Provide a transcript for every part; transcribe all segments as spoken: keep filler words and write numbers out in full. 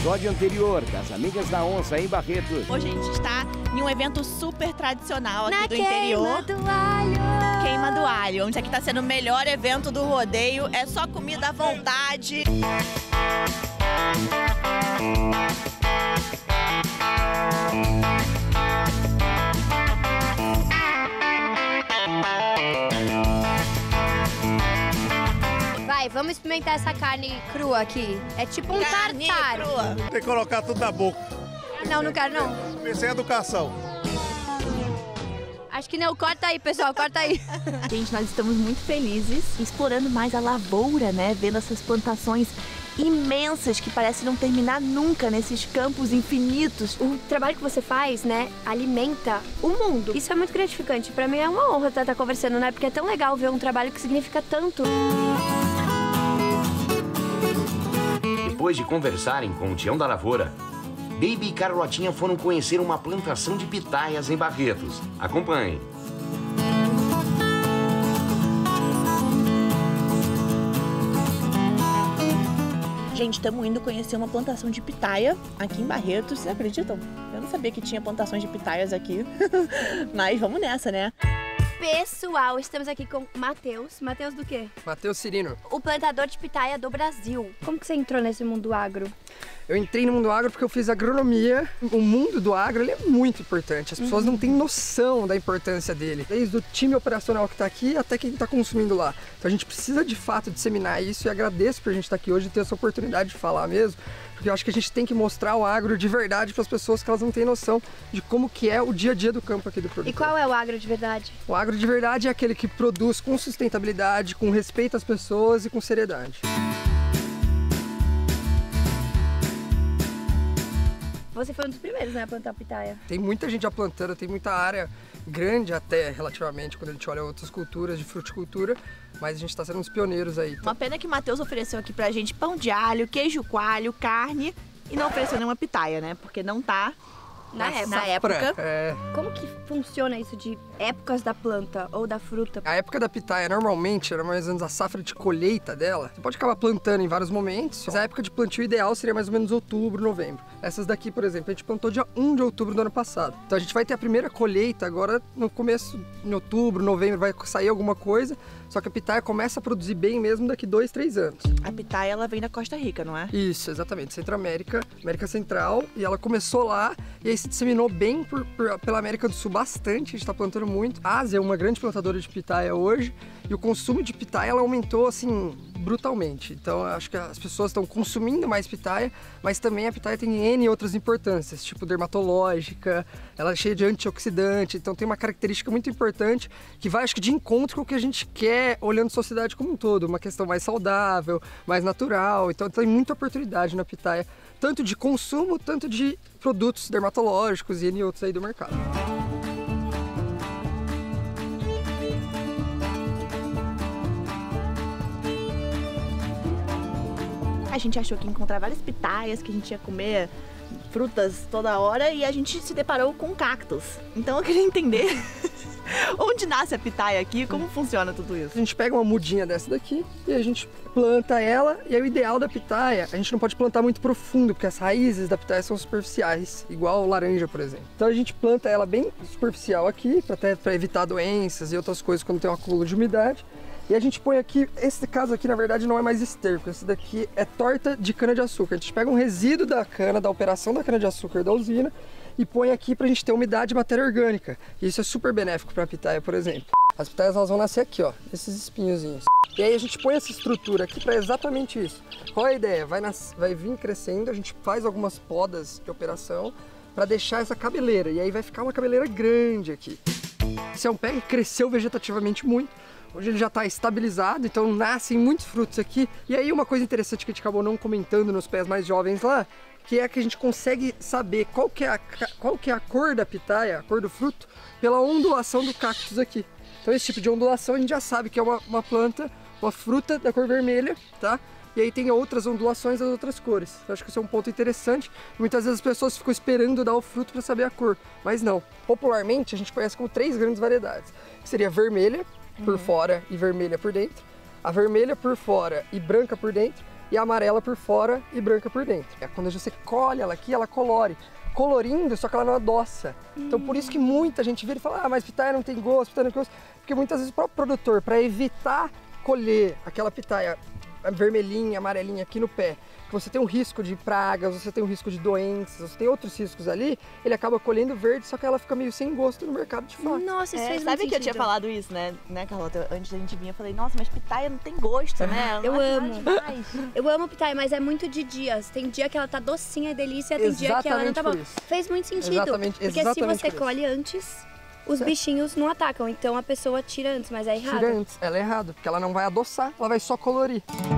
episódio anterior das Amigas da Onça em Barretos. Hoje a gente está em um evento super tradicional aqui Na do interior. Queima do Alho. Queima do Alho, onde aqui está sendo o melhor evento do rodeio. É só comida à vontade. Vai, vamos experimentar essa carne crua aqui. É tipo um Carne tartar. crua. Tem que colocar tudo na boca. Não, não quero não. Sem educação. Acho que não. Corta aí, pessoal, corta aí. Gente, nós estamos muito felizes explorando mais a lavoura, né? Vendo essas plantações imensas que parecem não terminar nunca nesses campos infinitos. O trabalho que você faz, né, alimenta o mundo. Isso é muito gratificante. Pra mim é uma honra estar estar conversando, né? Porque é tão legal ver um trabalho que significa tanto. Depois de conversarem com o Tião da Lavoura, Baby e Carlotinha foram conhecer uma plantação de pitaias em Barretos. Acompanhem. Gente, estamos indo conhecer uma plantação de pitaia aqui em Barretos. Vocês acreditam? Eu não sabia que tinha plantações de pitaias aqui. Mas vamos nessa, né? Pessoal, estamos aqui com Matheus. Matheus do quê? Matheus Cirino. O plantador de pitaia do Brasil. Como que você entrou nesse mundo agro? Eu entrei no mundo agro porque eu fiz agronomia. O mundo do agro ele é muito importante. As pessoas uhum. não têm noção da importância dele. Desde o time operacional que está aqui até quem está consumindo lá. Então a gente precisa de fato disseminar isso e agradeço por a gente estar aqui hoje e ter essa oportunidade de falar mesmo. Porque eu acho que a gente tem que mostrar o agro de verdade para as pessoas que elas não têm noção de como que é o dia a dia do campo aqui do produtor. E qual é o agro de verdade? O agro de verdade é aquele que produz com sustentabilidade, com respeito às pessoas e com seriedade. Você foi um dos primeiros, né, a plantar pitaia. Tem muita gente já plantando, tem muita área grande até, relativamente, quando a gente olha outras culturas de fruticultura, mas a gente está sendo uns pioneiros aí. Uma pena que o Matheus ofereceu aqui pra gente pão de alho, queijo coalho, carne e não ofereceu nenhuma pitaia, né? Porque não tá na, na, época. na época. É... Como que funciona isso de épocas da planta ou da fruta? A época da pitaia, normalmente, era mais ou menos a safra de colheita dela. Você pode acabar plantando em vários momentos, mas a época de plantio ideal seria mais ou menos outubro, novembro. Essas daqui, por exemplo, a gente plantou dia um de outubro do ano passado. Então a gente vai ter a primeira colheita agora no começo, em outubro, novembro, vai sair alguma coisa. Só que a pitaia começa a produzir bem mesmo daqui dois, três anos. A pitaia, ela vem da Costa Rica, não é? Isso, exatamente. Centro-América, América Central. E ela começou lá e aí se disseminou bem por, por, pela América do Sul bastante. A gente está plantando muito. A Ásia é uma grande plantadora de pitaia hoje. E o consumo de pitaia, ela aumentou, assim, brutalmente. Então, eu acho que as pessoas estão consumindo mais pitaia, mas também a pitaia tem N outras importâncias, tipo dermatológica, ela é cheia de antioxidante, então tem uma característica muito importante que vai, acho que, de encontro com o que a gente quer olhando a sociedade como um todo, uma questão mais saudável, mais natural, então tem muita oportunidade na pitaia, tanto de consumo, tanto de produtos dermatológicos e N outros aí do mercado. A gente achou que ia encontrar várias pitaias, que a gente ia comer frutas toda hora e a gente se deparou com cactos. Então eu queria entender onde nasce a pitaia aqui, como funciona tudo isso. A gente pega uma mudinha dessa daqui e a gente planta ela, e aí o ideal da pitaia, a gente não pode plantar muito profundo, porque as raízes da pitaia são superficiais, igual laranja, por exemplo. Então a gente planta ela bem superficial aqui, para evitar doenças e outras coisas quando tem um acúmulo de umidade. E a gente põe aqui, esse caso aqui na verdade não é mais esterco, esse daqui é torta de cana-de-açúcar. A gente pega um resíduo da cana, da operação da cana-de-açúcar da usina e põe aqui pra gente ter umidade e matéria orgânica. E isso é super benéfico pra pitaia, por exemplo. As pitaias elas vão nascer aqui, ó, esses espinhozinhos. E aí a gente põe essa estrutura aqui para exatamente isso. Qual é a ideia? Vai, nas... vai vir crescendo, a gente faz algumas podas de operação para deixar essa cabeleira. E aí vai ficar uma cabeleira grande aqui. Esse é um pé que cresceu vegetativamente muito. Hoje ele já está estabilizado, então nascem muitos frutos aqui. E aí uma coisa interessante que a gente acabou não comentando nos pés mais jovens lá, que é que a gente consegue saber qual que é a, qual que é a cor da pitaia, a cor do fruto, pela ondulação do cactus aqui. Então esse tipo de ondulação a gente já sabe que é uma, uma planta, uma fruta da cor vermelha, tá? E aí tem outras ondulações das outras cores. Eu acho que isso é um ponto interessante. Muitas vezes as pessoas ficam esperando dar o fruto para saber a cor, mas não. Popularmente a gente conhece como três grandes variedades, que seria vermelha por uhum. fora e vermelha por dentro, a vermelha por fora e branca por dentro, e amarela por fora e branca por dentro. É quando você colhe ela aqui, ela colore. Colorindo, só que ela não adoça. Então por isso que muita gente vira e fala, ah, mas pitaia não tem gosto, pitaia não tem gosto. Porque muitas vezes o próprio produtor, para evitar colher aquela pitaia vermelhinha, amarelinha aqui no pé, que você tem um risco de pragas, você tem um risco de doenças, você tem outros riscos ali, ele acaba colhendo verde, só que ela fica meio sem gosto no mercado de fato. Nossa, isso É, fez sabe muito que eu tinha sentido. falado isso, né, né, Carlota? Antes da gente vir, eu falei, nossa, mas pitaia não tem gosto, né? Eu Não é amo. demais. Eu amo pitaia, mas é muito de dias. Tem dia que ela tá docinha e delícia, tem dia que ela não tá Exatamente boa. por isso. Fez muito sentido. Exatamente- porque exatamente se você por isso. colhe antes, os bichinhos não atacam. Então a pessoa tira antes, mas é errado. Tira antes, ela é errada, porque ela não vai adoçar, ela vai só colorir.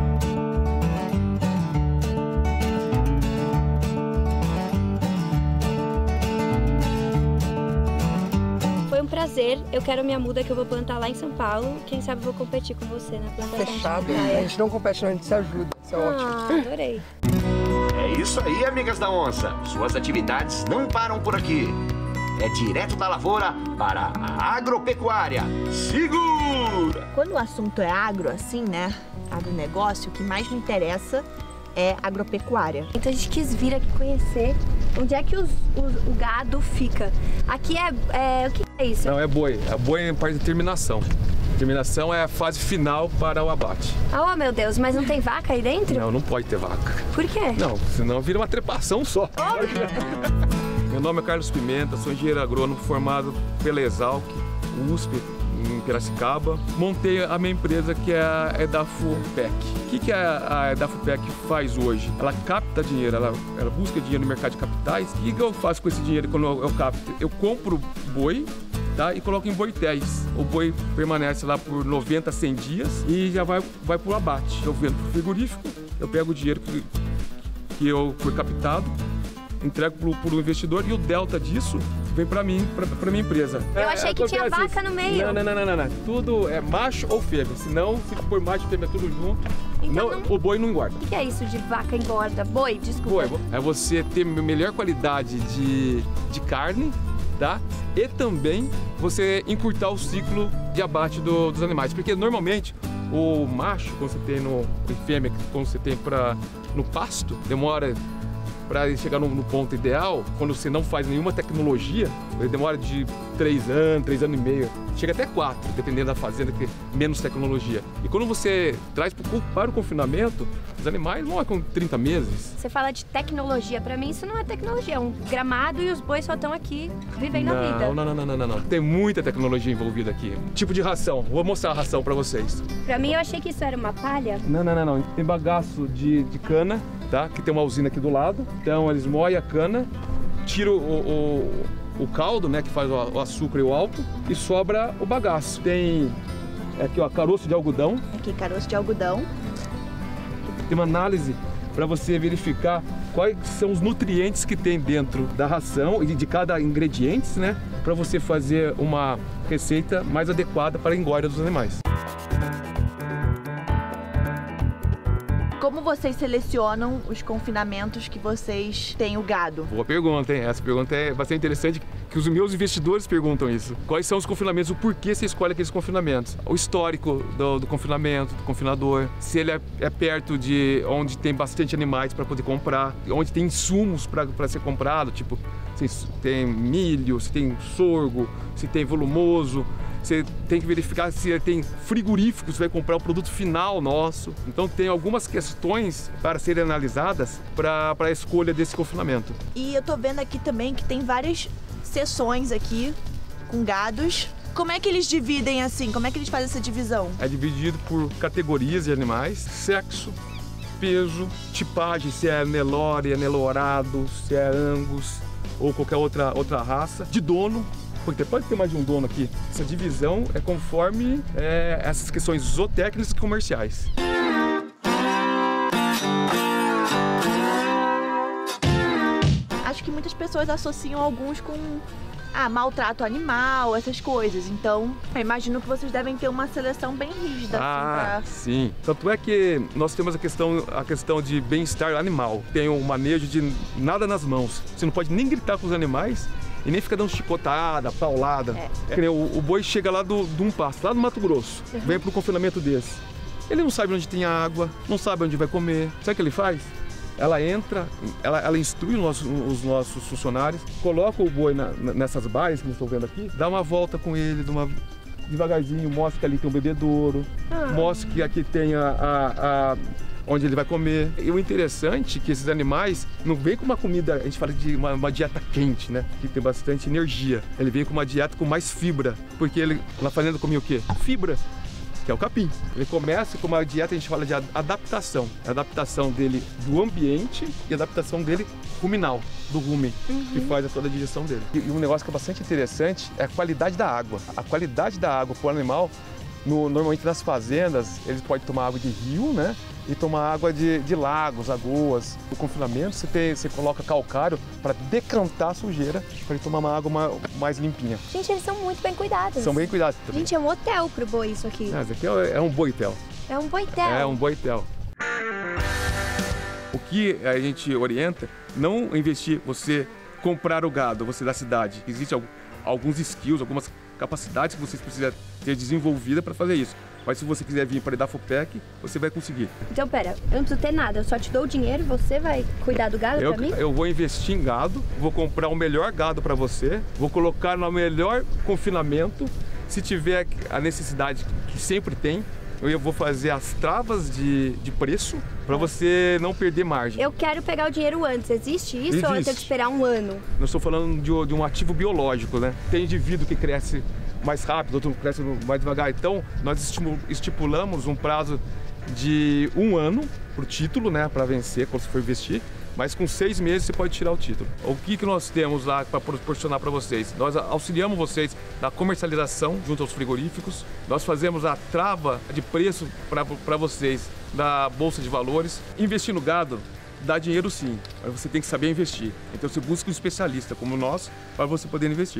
Foi um prazer. Eu quero minha muda que eu vou plantar lá em São Paulo. Quem sabe eu vou competir com você na plantação. Fechado, de a pitaia. gente não compete, não, a gente se ajuda, isso é ótimo. Ah, adorei. É isso aí, amigas da onça. Suas atividades não param por aqui. É direto da lavoura para a agropecuária. Segura! Quando o assunto é agro, assim, né, agronegócio, o que mais me interessa é agropecuária. Então a gente quis vir aqui conhecer onde é que os, os- o gado fica. Aqui é, é... O que é isso? Não, é boi. A boi é parte de terminação. Terminação é a fase final para o abate. Oh, meu Deus, mas não tem vaca aí dentro? Não, não pode ter vaca. Por quê? Não, senão vira uma trepação só. Meu nome é Carlos Pimenta, sou engenheiro agrônomo formado pela Exalc, U S P, em Piracicaba. Montei a minha empresa que é a Edafopec. O que, que a, a Edafopec faz hoje? Ela capta dinheiro, ela, ela busca dinheiro no mercado de capitais. E o que eu faço com esse dinheiro quando eu, eu capto? Eu compro boi, tá? E coloco em boitéis. O boi permanece lá por noventa, cem dias e já vai, vai para o abate. Eu vendo para o frigorífico, eu pego o dinheiro que, que eu fui captado, entrego para o investidor e o delta disso vem para mim, para minha empresa. Eu achei que tinha acontece vaca no meio. Não, não, não, não, não, não. Tudo é macho ou fêmea. Senão, se for macho e fêmea tudo junto, Então não, não- o boi não engorda. O que é isso de vaca engorda? Boi, desculpa. Boi é você ter melhor qualidade de, de carne, tá? E também você encurtar o ciclo de abate do- dos animais. Porque normalmente o macho, quando você tem no e fêmea, quando você tem pra, no pasto, demora para chegar no, no ponto ideal. Quando você não faz nenhuma tecnologia, ele demora de três anos, três anos e meio, chega até quatro, dependendo da fazenda, que é menos tecnologia. E quando você traz pro- para o confinamento, os animais vão com trinta meses. Você fala de tecnologia. Pra mim isso não é tecnologia. É um gramado e os bois só estão aqui vivendo a vida. Não, não, não, não, não, não. Tem muita tecnologia envolvida aqui. Tipo de ração. Vou mostrar a ração para vocês. Pra mim eu achei que isso era uma palha. Não, não, não, não. Tem bagaço de, de cana, tá? Que tem uma usina aqui do lado. Então eles moem a cana, tiram o, o, o caldo, né? Que faz o, o açúcar e o álcool, e sobra o bagaço. Tem aqui, ó, caroço de algodão. Aqui, caroço de algodão. Tem uma análise para você verificar quais são os nutrientes que tem dentro da ração e de cada ingrediente, né? Para você fazer uma receita mais adequada para a engorda dos animais. Como vocês selecionam os confinamentos que vocês têm o gado? Boa pergunta, hein? Essa pergunta é bastante interessante, que os meus investidores perguntam isso. Quais são os confinamentos, o porquê você escolhe aqueles confinamentos? O histórico do, do confinamento, do confinador, se ele é, é perto de onde tem bastante animais para poder comprar, onde tem insumos para ser comprado, tipo, se tem milho, se tem sorgo, se tem volumoso. Você tem que verificar se tem frigorífico, você vai comprar o produto final nosso. Então tem algumas questões para serem analisadas para a escolha desse confinamento. E eu tô vendo aqui também que tem várias seções aqui com gados. Como é que eles dividem assim? Como é que eles fazem essa divisão? É dividido por categorias de animais, sexo, peso, tipagem, se é Nelore, é Nelorado, se é Angus ou qualquer outra, outra raça, de dono. Porque pode ter mais de um dono aqui. Essa divisão é conforme é, essas questões zootécnicas e comerciais. Acho que muitas pessoas associam alguns com ah, maltrato animal, essas coisas. Então, eu imagino que vocês devem ter uma seleção bem rígida. Ah, assim, sim. Tanto é que nós temos a questão, a questão de bem-estar animal. Tem o manejo de nada nas mãos. Você não pode nem gritar com os animais e nem ficar dando chicotada, paulada. É. É. que nem O, o boi chega lá do, de um pasto, lá no Mato Grosso, vem para um confinamento desse. Ele não sabe onde tem água, não sabe onde vai comer. Sabe o que ele faz? Ela entra, ela, ela instrui os nossos, os nossos funcionários, coloca o boi na, nessas baias que nós estamos vendo aqui, dá uma volta com ele, de uma, devagarzinho, mostra que ali tem um bebedouro, ah. mostra que aqui tem a, a, a, onde ele vai comer. E o interessante é que esses animais não vêm com uma comida, a gente fala de uma, uma dieta quente, né? Que tem bastante energia. Ele vem com uma dieta com mais fibra, porque ele na fazenda comia o quê? Fibra. Que é o capim. Ele começa com uma dieta, a gente fala de adaptação. A adaptação dele do ambiente e a adaptação dele ruminal, do rumen, uhum. que faz toda a digestão dele. E, e um negócio que é bastante interessante é a qualidade da água. A qualidade da água para o animal, no, normalmente nas fazendas, eles podem tomar água de rio, né? E tomar água de, de lagos, lagoas. No confinamento, você, tem, você coloca calcário para decantar a sujeira, para ele tomar uma água mais, mais limpinha. Gente, eles são muito bem cuidados. São bem cuidados também. Gente, é um hotel pro boi isso aqui. Ah, isso aqui é, é um boitel. É um boitel. É um boitel. O que a gente orienta, não investir, você comprar o gado, você da cidade. Existem alguns skills, algumas capacidades que você precisa ter desenvolvida para fazer isso. Mas se você quiser vir para a Edafopec, você vai conseguir. Então, pera, eu não preciso ter nada, eu só te dou o dinheiro e você vai cuidar do gado para mim? Eu vou investir em gado, vou comprar o melhor gado para você, vou colocar no melhor confinamento. Se tiver a necessidade, que sempre tem, eu vou fazer as travas de, de preço para você não perder margem. Eu quero pegar o dinheiro antes, existe isso Existe. Ou eu tenho que esperar um ano? Eu estou falando de, de um ativo biológico, né? Tem indivíduo que cresce mais rápido, outro cresce mais devagar. Então, nós estipulamos um prazo de um ano para o título, né? Para vencer, quando você for investir. Mas com seis meses você pode tirar o título. O que, que nós temos lá para proporcionar para vocês? Nós auxiliamos vocês na comercialização junto aos frigoríficos. Nós fazemos a trava de preço para vocês da Bolsa de Valores. Investir no gado dá dinheiro sim, mas você tem que saber investir. Então você busca um especialista como nós para você poder investir.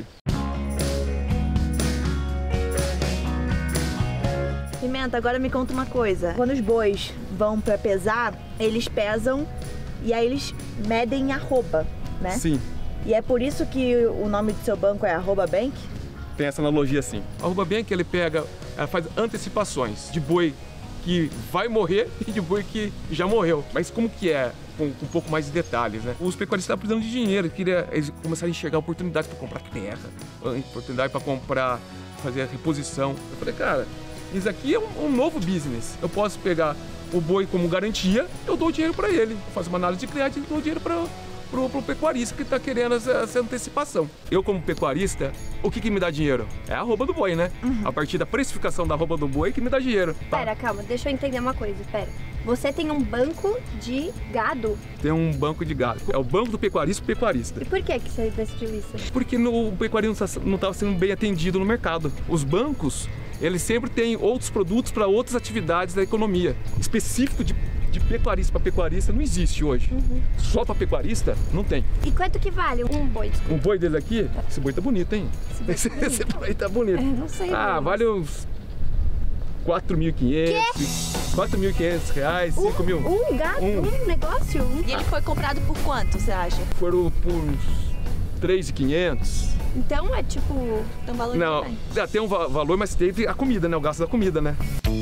Pimenta, agora me conta uma coisa. Quando os bois vão para pesar, eles pesam e aí eles medem arroba, né? Sim. E é por isso que o nome do seu banco é Arroba Bank? Tem essa analogia assim. A Arroba Bank, ele pega, ela faz antecipações de boi que vai morrer e de boi que já morreu. Mas como que é? Com, com um pouco mais de detalhes, né? Os pecuaristas estavam precisando de dinheiro, queria, eles começaram a enxergar oportunidades para comprar terra, oportunidade para comprar, fazer a reposição. Eu falei, cara, isso aqui é um, um novo business. Eu posso pegar o boi como garantia, eu dou o dinheiro para ele. Eu faço uma análise de cliente e dou o dinheiro para pro, pro pecuarista que está querendo essa, essa antecipação. Eu, como pecuarista, o que, que me dá dinheiro? É a arroba do boi, né? Uhum. A partir da precificação da arroba do boi que me dá dinheiro. Tá? Pera, calma, deixa eu entender uma coisa, pera. Você tem um banco de gado? Tem um banco de gado. É o banco do pecuarista pro pecuarista. E por que, que você decidiu isso? Porque no, o pecuarista não estava sendo bem atendido no mercado. Os bancos, eles sempre têm outros produtos para outras atividades da economia. Específico de, de pecuarista para pecuarista não existe hoje. Uhum. Só para pecuarista não tem. E quanto que vale um boi? Desculpa. Um boi dele aqui? Esse boi tá bonito, hein? Esse boi, esse boi tá bonito. É, não sei. Ah, vale uns quatro mil e quinhentos. quatro mil e quinhentos reais, cinco mil. Um gato? Um, um negócio? Um... E ele foi comprado por quanto, você acha? Foram por uns três mil e quinhentos. Então é tipo... Tem um valor Não, também. tem um valor, mas teve a comida, né? O gasto da comida, né?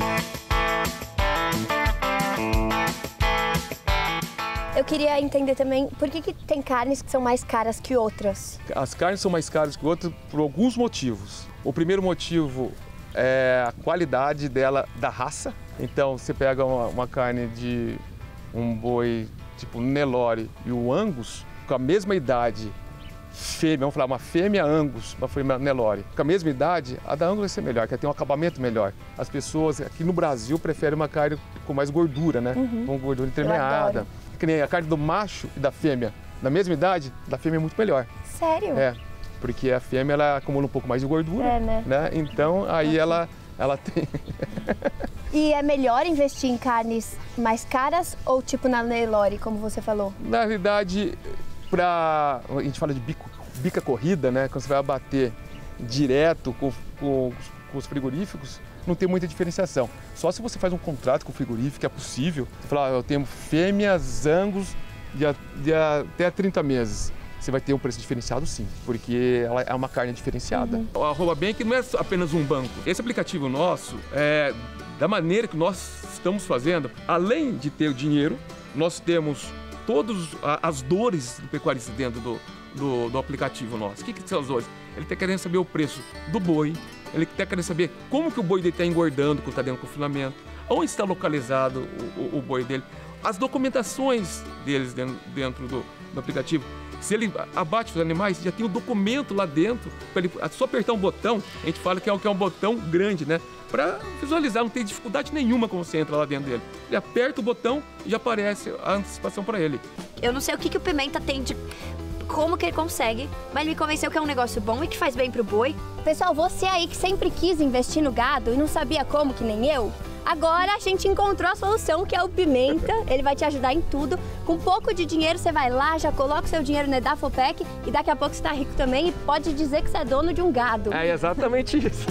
Eu queria entender também por que, que tem carnes que são mais caras que outras. As carnes são mais caras que outras por alguns motivos. O primeiro motivo é a qualidade dela, da raça. Então, você pega uma, uma carne de um boi tipo Nelore e o Angus, com a mesma idade, fêmea, vamos falar uma fêmea Angus, uma fêmea Nelore, com a mesma idade, a da Angus vai ser melhor, que ela tem um acabamento melhor. As pessoas aqui no Brasil preferem uma carne com mais gordura, né? Uhum. Com gordura entremeada. Que nem a carne do macho e da fêmea, na mesma idade, da fêmea é muito melhor. Sério? É, porque a fêmea ela acumula um pouco mais de gordura, é, né? né? Então aí ela, ela tem... E é melhor investir em carnes mais caras ou tipo na Nelore, como você falou? Na realidade, pra... a gente fala de bico, bica corrida, né? Quando você vai abater direto com, com, com os frigoríficos, não tem muita diferenciação. Só se você faz um contrato com o frigorífico, que é possível. Você fala, ah, eu tenho fêmeas, Angus de, a, de até trinta meses. Você vai ter um preço diferenciado sim, porque ela é uma carne diferenciada. Uhum. A Arroba Bank não é apenas um banco. Esse aplicativo nosso é, da maneira que nós estamos fazendo, além de ter o dinheiro, nós temos todas as dores do pecuarista dentro do, do, do aplicativo nosso. O que, que são as dores? Ele está querendo saber o preço do boi, ele está querendo saber como que o boi dele está engordando quando está dentro do confinamento, onde está localizado o, o, o boi dele, as documentações deles dentro, dentro do, do aplicativo. Se ele abate os animais, já tem o documento lá dentro, para ele só apertar um botão, a gente fala que é, que é um botão grande, né? Para visualizar, não tem dificuldade nenhuma quando você entra lá dentro dele. Ele aperta o botão e já aparece a antecipação para ele. Eu não sei o que, que o Pimenta tem de... como que ele consegue, mas ele me convenceu que é um negócio bom e que faz bem pro boi. Pessoal, você aí que sempre quis investir no gado e não sabia como, que nem eu, agora a gente encontrou a solução, que é o Pimenta. Ele vai te ajudar em tudo. Com pouco de dinheiro você vai lá, já coloca o seu dinheiro na Edafopec e daqui a pouco você tá rico também e pode dizer que você é dono de um gado. É exatamente isso.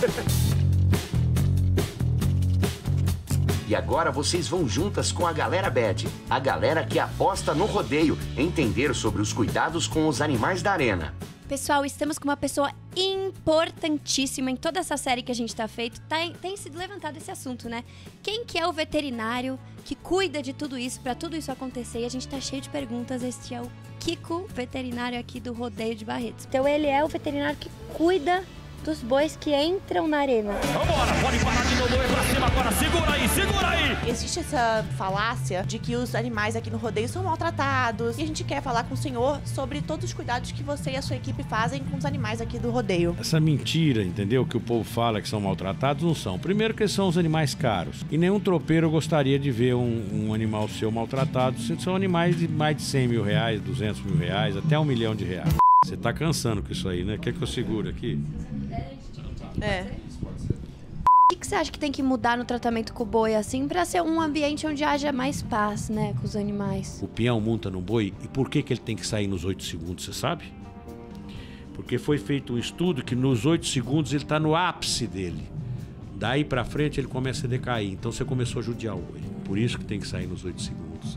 E agora vocês vão juntas com a Galera Bet, a galera que aposta no rodeio, entender sobre os cuidados com os animais da arena. Pessoal, estamos com uma pessoa importantíssima em toda essa série que a gente tá feito. Tá, tem sido levantado esse assunto, né? Quem que é o veterinário que cuida de tudo isso, pra tudo isso acontecer? E a gente tá cheio de perguntas. Este é o Kiko, veterinário aqui do Rodeio de Barretos. Então ele é o veterinário que cuida dos bois que entram na arena. Vambora, pode parar de novo, é pra cima agora, segura aí, segura aí! Existe essa falácia de que os animais aqui no rodeio são maltratados e a gente quer falar com o senhor sobre todos os cuidados que você e a sua equipe fazem com os animais aqui do rodeio. Essa mentira, entendeu? Que o povo fala que são maltratados, não são. Primeiro que eles são os animais caros. E nenhum tropeiro gostaria de ver um, um animal seu maltratado. São animais de mais de cem mil reais, duzentos mil reais, até um milhão de reais. Você tá cansando com isso aí, né? Quer que eu segure aqui? É. O que, que você acha que tem que mudar no tratamento com o boi, assim, pra ser um ambiente onde haja mais paz, né, com os animais? O peão monta no boi, e por que que ele tem que sair nos oito segundos, você sabe? Porque foi feito um estudo que nos oito segundos ele tá no ápice dele. Daí pra frente ele começa a decair, então você começou a judiar o boi. Por isso que tem que sair nos oito segundos.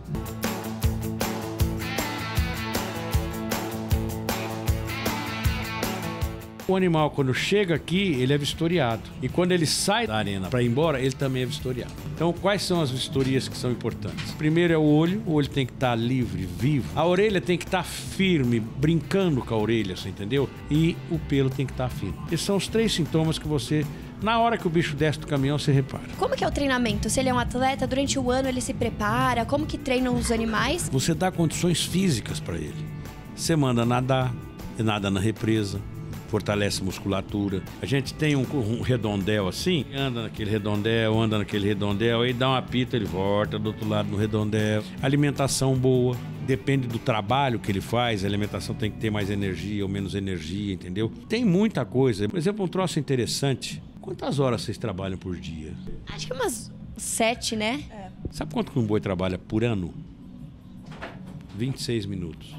O animal, quando chega aqui, ele é vistoriado. E quando ele sai da arena para ir embora, ele também é vistoriado. Então, quais são as vistorias que são importantes? Primeiro é o olho. O olho tem que estar livre, vivo. A orelha tem que estar firme, brincando com a orelha, você entendeu? E o pelo tem que estar fino. Esses são os três sintomas que você... Na hora que o bicho desce do caminhão, você repara. Como que é o treinamento? Se ele é um atleta, durante o ano ele se prepara? Como que treinam os animais? Você dá condições físicas para ele. Você manda nadar, nada na represa. Fortalece a musculatura. A gente tem um, um redondel assim, anda naquele redondel, anda naquele redondel, aí dá uma pita, ele volta do outro lado no redondel. Alimentação boa, depende do trabalho que ele faz, a alimentação tem que ter mais energia ou menos energia, entendeu? Tem muita coisa. Por exemplo, um troço interessante. Quantas horas vocês trabalham por dia? Acho que umas sete, né? É. Sabe quanto que um boi trabalha por ano? vinte e seis minutos.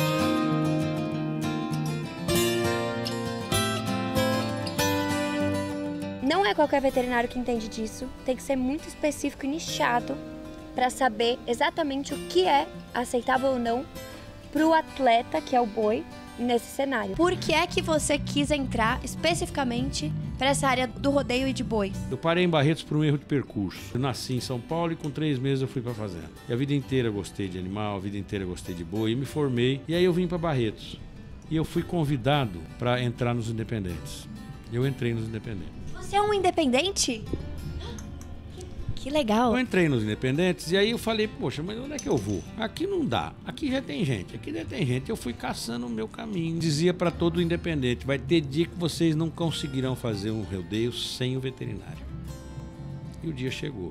Não é qualquer veterinário que entende disso, tem que ser muito específico e nichado para saber exatamente o que é aceitável ou não para o atleta, que é o boi, nesse cenário. Por que é que você quis entrar especificamente para essa área do rodeio e de boi? Eu parei em Barretos por um erro de percurso. Eu nasci em São Paulo e com três meses eu fui para fazenda. E a vida inteira eu gostei de animal, a vida inteira eu gostei de boi e me formei. E aí eu vim para Barretos. E eu fui convidado para entrar nos independentes. Eu entrei nos independentes. Você é um independente? Que legal. Eu entrei nos independentes e aí eu falei, poxa, mas onde é que eu vou? Aqui não dá, aqui já tem gente, aqui já tem gente. Eu fui caçando o meu caminho. Dizia para todo independente, vai ter dia que vocês não conseguirão fazer um rodeio sem o veterinário. E o dia chegou.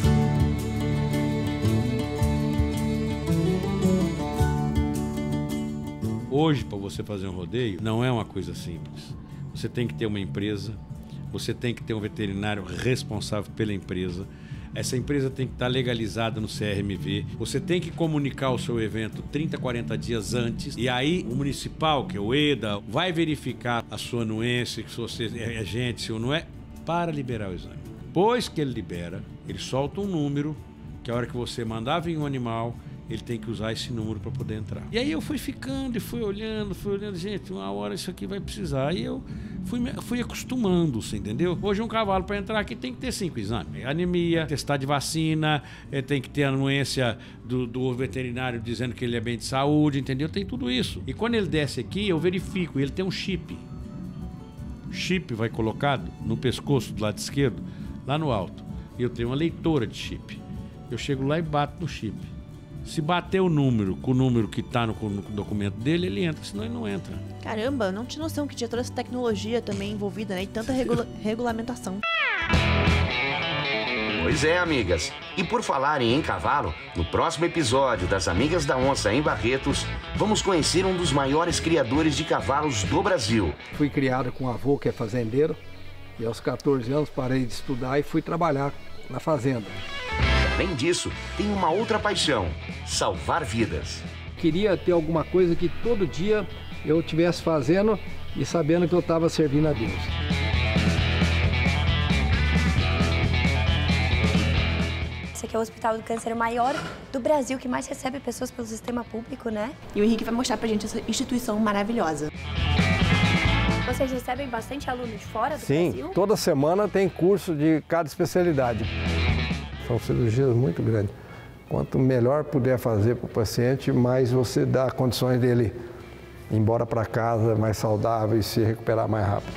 Hoje, para você fazer um rodeio, não é uma coisa simples. Você tem que ter uma empresa, você tem que ter um veterinário responsável pela empresa. Essa empresa tem que estar legalizada no C R M V. Você tem que comunicar o seu evento trinta, quarenta dias antes. E aí o municipal, que é o EDA, vai verificar a sua anuência, se você é gente, se ou não é, para liberar o exame. Depois que ele libera, ele solta um número, que a hora que você mandar vir um animal, ele tem que usar esse número para poder entrar. E aí eu fui ficando e fui olhando, fui olhando, gente, uma hora isso aqui vai precisar. Aí eu Fui, me- fui acostumando, você entendeu? Hoje um cavalo para entrar aqui tem que ter cinco exames. Anemia, testar de vacina, eh, tem que ter a anuência do, do veterinário dizendo que ele é bem de saúde, entendeu? Tem tudo isso. E quando ele desce aqui, eu verifico, ele tem um chip. Chip vai colocado no pescoço do lado esquerdo, lá no alto. E eu tenho uma leitora de chip. Eu chego lá e bato no chip. Se bater o número com o número que está no, no documento dele, ele entra, senão ele não entra. Caramba, não tinha noção que tinha toda essa tecnologia também envolvida, né? E tanta regula- regulamentação. Pois é, amigas. E por falarem em cavalo, no próximo episódio das Amigas da Onça em Barretos, vamos conhecer um dos maiores criadores de cavalos do Brasil. Fui criado com um avô que é fazendeiro e aos quatorze anos parei de estudar e fui trabalhar na fazenda. Além disso, tem uma outra paixão: salvar vidas. Queria ter alguma coisa que todo dia eu estivesse fazendo e sabendo que eu estava servindo a Deus. Esse aqui é o Hospital do Câncer maior do Brasil, que mais recebe pessoas pelo sistema público, né? E o Henrique vai mostrar pra gente essa instituição maravilhosa. Vocês recebem bastante aluno de fora do Sim, Brasil? toda semana tem curso de cada especialidade. São cirurgias muito grandes. Quanto melhor puder fazer para o paciente, mais você dá condições dele ir embora para casa mais saudável e se recuperar mais rápido.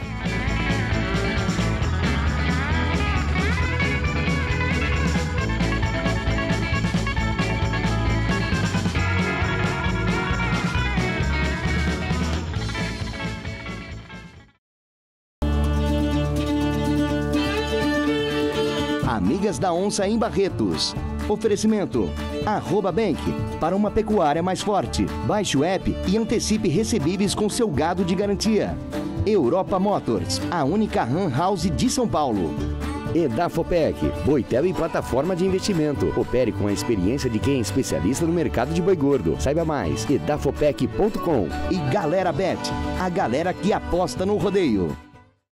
Amigas da Onça em Barretos. Oferecimento: Arroba Bank, para uma pecuária mais forte. Baixe o app e antecipe recebíveis com seu gado de garantia. Europa Motors, a única RAM House de São Paulo. Edafopec, Boitel e plataforma de investimento. Opere com a experiência de quem é especialista no mercado de boi gordo. Saiba mais, edafopec ponto com. E Galera Bet, a galera que aposta no rodeio.